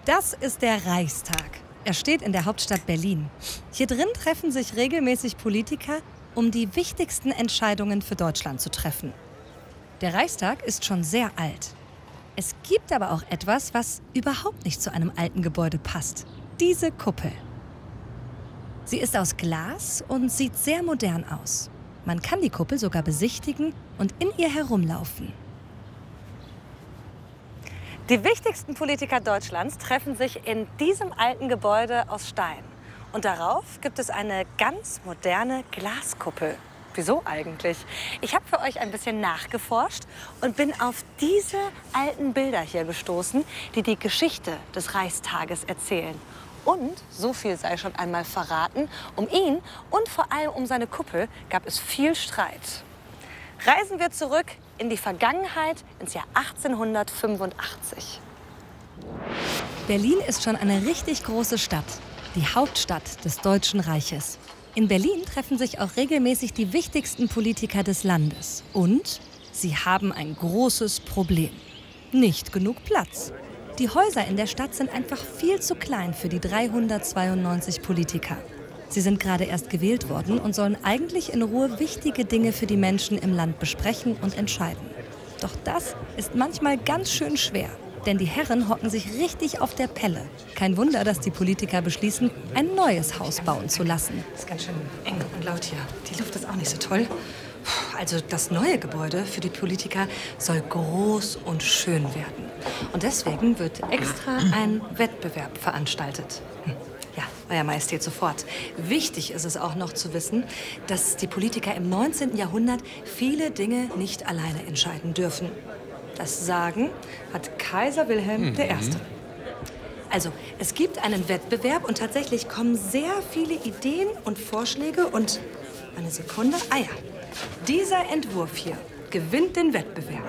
Das ist der Reichstag. Er steht in der Hauptstadt Berlin. Hier drin treffen sich regelmäßig Politiker, um die wichtigsten Entscheidungen für Deutschland zu treffen. Der Reichstag ist schon sehr alt. Es gibt aber auch etwas, was überhaupt nicht zu einem alten Gebäude passt. Diese Kuppel. Sie ist aus Glas und sieht sehr modern aus. Man kann die Kuppel sogar besichtigen und in ihr herumlaufen. Die wichtigsten Politiker Deutschlands treffen sich in diesem alten Gebäude aus Stein. Und darauf gibt es eine ganz moderne Glaskuppel. Wieso eigentlich? Ich habe für euch ein bisschen nachgeforscht und bin auf diese alten Bilder hier gestoßen, die die Geschichte des Reichstages erzählen. Und, so viel sei schon einmal verraten, um ihn und vor allem um seine Kuppel gab es viel Streit. Reisen wir zurück in die Vergangenheit, ins Jahr 1885. Berlin ist schon eine richtig große Stadt, die Hauptstadt des Deutschen Reiches. In Berlin treffen sich auch regelmäßig die wichtigsten Politiker des Landes. Und sie haben ein großes Problem. Nicht genug Platz. Die Häuser in der Stadt sind einfach viel zu klein für die 392 Politiker. Sie sind gerade erst gewählt worden und sollen eigentlich in Ruhe wichtige Dinge für die Menschen im Land besprechen und entscheiden. Doch das ist manchmal ganz schön schwer. Denn die Herren hocken sich richtig auf der Pelle. Kein Wunder, dass die Politiker beschließen, ein neues Haus bauen zu lassen. Es ist ganz schön eng und laut hier. Die Luft ist auch nicht so toll. Also das neue Gebäude für die Politiker soll groß und schön werden. Und deswegen wird extra ein Wettbewerb veranstaltet. Ja, Euer Majestät, sofort. Wichtig ist es auch noch zu wissen, dass die Politiker im 19. Jahrhundert viele Dinge nicht alleine entscheiden dürfen. Das Sagen hat Kaiser Wilhelm I. Also, es gibt einen Wettbewerb und tatsächlich kommen sehr viele Ideen und Vorschläge und... Eine Sekunde. Ah ja, dieser Entwurf hier gewinnt den Wettbewerb.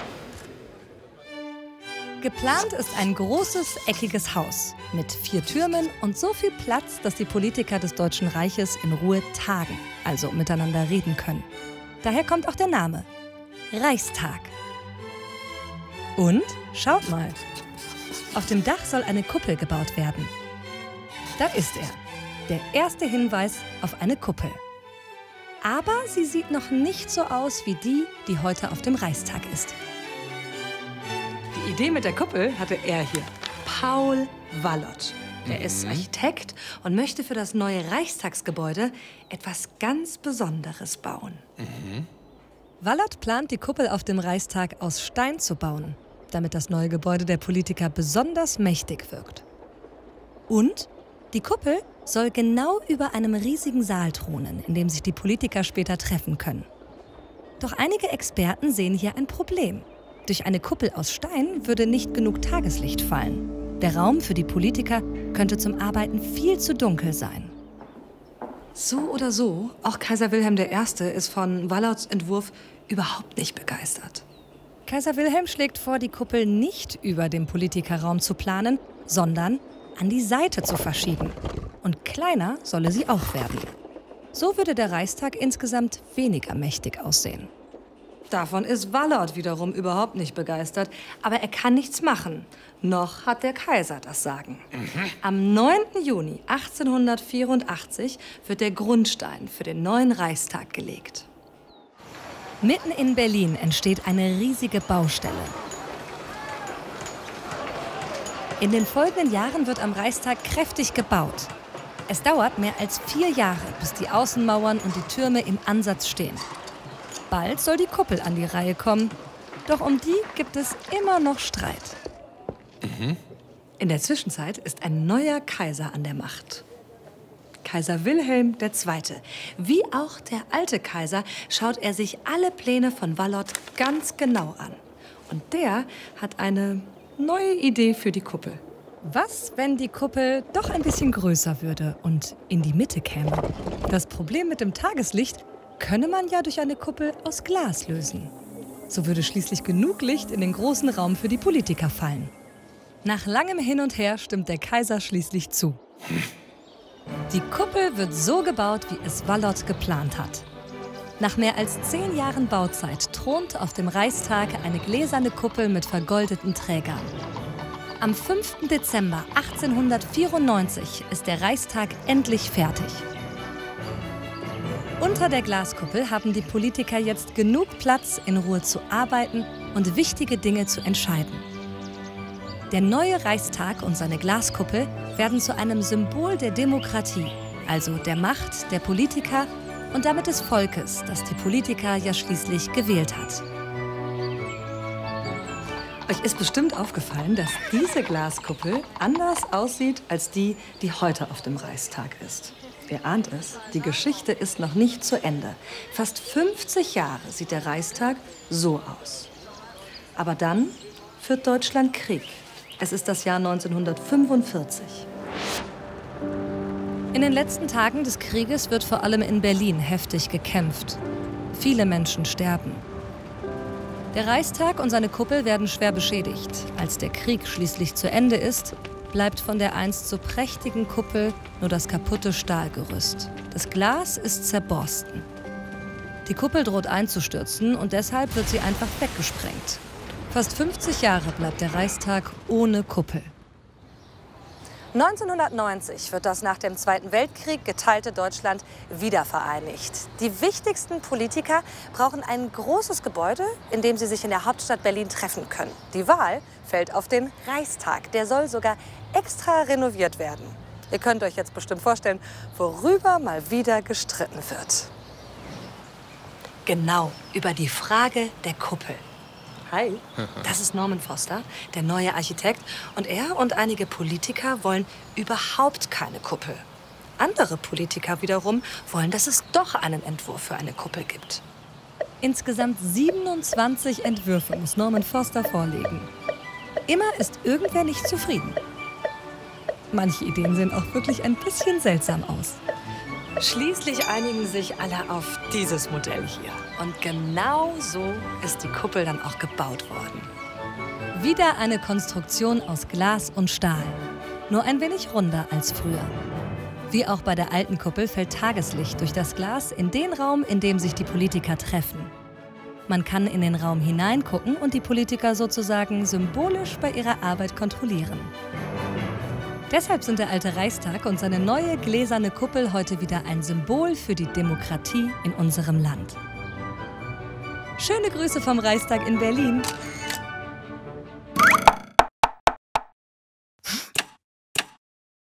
Geplant ist ein großes, eckiges Haus mit 4 Türmen und so viel Platz, dass die Politiker des Deutschen Reiches in Ruhe tagen, also miteinander reden können. Daher kommt auch der Name Reichstag. Und schaut mal, auf dem Dach soll eine Kuppel gebaut werden. Da ist er, der erste Hinweis auf eine Kuppel. Aber sie sieht noch nicht so aus wie die, die heute auf dem Reichstag ist. Die Idee mit der Kuppel hatte er hier, Paul Wallot. Er ist Architekt und möchte für das neue Reichstagsgebäude etwas ganz Besonderes bauen. Wallot plant, die Kuppel auf dem Reichstag aus Stein zu bauen, damit das neue Gebäude der Politiker besonders mächtig wirkt. Und die Kuppel soll genau über einem riesigen Saal thronen, in dem sich die Politiker später treffen können. Doch einige Experten sehen hier ein Problem. Durch eine Kuppel aus Stein würde nicht genug Tageslicht fallen. Der Raum für die Politiker könnte zum Arbeiten viel zu dunkel sein. So oder so, auch Kaiser Wilhelm I. ist von Wallots Entwurf überhaupt nicht begeistert. Kaiser Wilhelm schlägt vor, die Kuppel nicht über dem Politikerraum zu planen, sondern an die Seite zu verschieben. Und kleiner solle sie auch werden. So würde der Reichstag insgesamt weniger mächtig aussehen. Davon ist Wallot wiederum überhaupt nicht begeistert, aber er kann nichts machen. Noch hat der Kaiser das Sagen. Am 9. Juni 1884 wird der Grundstein für den neuen Reichstag gelegt. Mitten in Berlin entsteht eine riesige Baustelle. In den folgenden Jahren wird am Reichstag kräftig gebaut. Es dauert mehr als 4 Jahre, bis die Außenmauern und die Türme im Ansatz stehen. Bald soll die Kuppel an die Reihe kommen, doch um die gibt es immer noch Streit. In der Zwischenzeit ist ein neuer Kaiser an der Macht. Kaiser Wilhelm II. Wie auch der alte Kaiser schaut er sich alle Pläne von Wallot ganz genau an. Und der hat eine neue Idee für die Kuppel. Was, wenn die Kuppel doch ein bisschen größer würde und in die Mitte käme? Das Problem mit dem Tageslicht könne man ja durch eine Kuppel aus Glas lösen. So würde schließlich genug Licht in den großen Raum für die Politiker fallen. Nach langem Hin und Her stimmt der Kaiser schließlich zu. Die Kuppel wird so gebaut, wie es Wallot geplant hat. Nach mehr als 10 Jahren Bauzeit thront auf dem Reichstag eine gläserne Kuppel mit vergoldeten Trägern. Am 5. Dezember 1894 ist der Reichstag endlich fertig. Unter der Glaskuppel haben die Politiker jetzt genug Platz, in Ruhe zu arbeiten und wichtige Dinge zu entscheiden. Der neue Reichstag und seine Glaskuppel werden zu einem Symbol der Demokratie, also der Macht der Politiker und damit des Volkes, das die Politiker ja schließlich gewählt hat. Euch ist bestimmt aufgefallen, dass diese Glaskuppel anders aussieht als die, die heute auf dem Reichstag ist. Ihr ahnt es, die Geschichte ist noch nicht zu Ende. Fast 50 Jahre sieht der Reichstag so aus. Aber dann führt Deutschland Krieg. Es ist das Jahr 1945. In den letzten Tagen des Krieges wird vor allem in Berlin heftig gekämpft. Viele Menschen sterben. Der Reichstag und seine Kuppel werden schwer beschädigt. Als der Krieg schließlich zu Ende ist, bleibt von der einst so prächtigen Kuppel nur das kaputte Stahlgerüst. Das Glas ist zerborsten. Die Kuppel droht einzustürzen und deshalb wird sie einfach weggesprengt. Fast 50 Jahre bleibt der Reichstag ohne Kuppel. 1990 wird das nach dem Zweiten Weltkrieg geteilte Deutschland wiedervereinigt. Die wichtigsten Politiker brauchen ein großes Gebäude, in dem sie sich in der Hauptstadt Berlin treffen können. Die Wahl fällt auf den Reichstag. Der soll sogar extra renoviert werden. Ihr könnt euch jetzt bestimmt vorstellen, worüber mal wieder gestritten wird. Genau, über die Frage der Kuppel. Hi, das ist Norman Foster, der neue Architekt. Und er und einige Politiker wollen überhaupt keine Kuppel. Andere Politiker wiederum wollen, dass es doch einen Entwurf für eine Kuppel gibt. Insgesamt 27 Entwürfe muss Norman Foster vorlegen. Immer ist irgendwer nicht zufrieden. Manche Ideen sehen auch wirklich ein bisschen seltsam aus. Schließlich einigen sich alle auf dieses Modell hier. Und genau so ist die Kuppel dann auch gebaut worden. Wieder eine Konstruktion aus Glas und Stahl. Nur ein wenig runder als früher. Wie auch bei der alten Kuppel fällt Tageslicht durch das Glas in den Raum, in dem sich die Politiker treffen. Man kann in den Raum hineingucken und die Politiker sozusagen symbolisch bei ihrer Arbeit kontrollieren. Deshalb sind der alte Reichstag und seine neue gläserne Kuppel heute wieder ein Symbol für die Demokratie in unserem Land. Schöne Grüße vom Reichstag in Berlin.